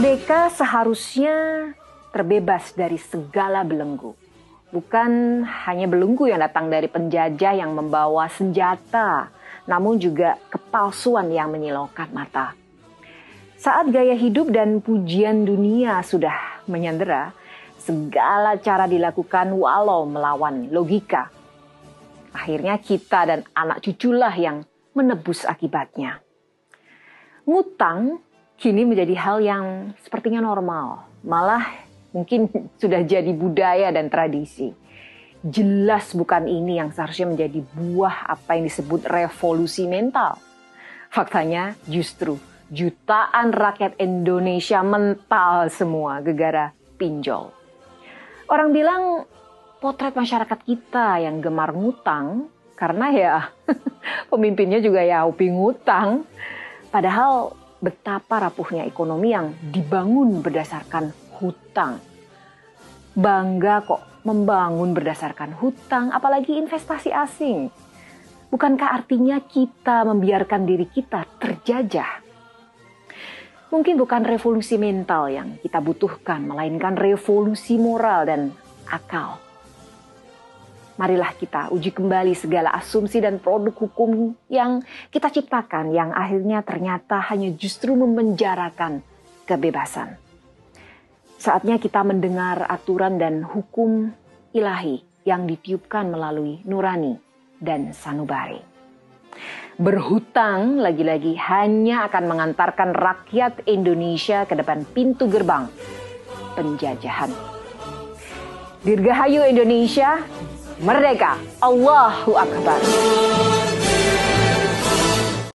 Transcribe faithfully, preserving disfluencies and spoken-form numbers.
Merdeka seharusnya terbebas dari segala belenggu. Bukan hanya belenggu yang datang dari penjajah yang membawa senjata, namun juga kepalsuan yang menyilaukan mata. Saat gaya hidup dan pujian dunia sudah menyandera, segala cara dilakukan walau melawan logika. Akhirnya kita dan anak cuculah yang menebus akibatnya. Ngutang kini menjadi hal yang sepertinya normal, malah mungkin sudah jadi budaya dan tradisi. Jelas bukan ini yang seharusnya menjadi buah apa yang disebut revolusi mental. Faktanya justru jutaan rakyat Indonesia mental semua gegara pinjol. Orang bilang potret masyarakat kita yang gemar ngutang karena ya pemimpinnya juga ya hobi ngutang. Padahal betapa rapuhnya ekonomi yang dibangun berdasarkan hutang. Bangga kok membangun berdasarkan hutang, apalagi investasi asing. Bukankah artinya kita membiarkan diri kita terjajah? Mungkin bukan revolusi mental yang kita butuhkan, melainkan revolusi moral dan akal. Marilah kita uji kembali segala asumsi dan produk hukum yang kita ciptakan, yang akhirnya ternyata hanya justru memenjarakan kebebasan. Saatnya kita mendengar aturan dan hukum ilahi yang ditiupkan melalui nurani dan sanubari. Berhutang lagi-lagi hanya akan mengantarkan rakyat Indonesia ke depan pintu gerbang penjajahan. Dirgahayu Indonesia, merdeka, Allahu Akbar.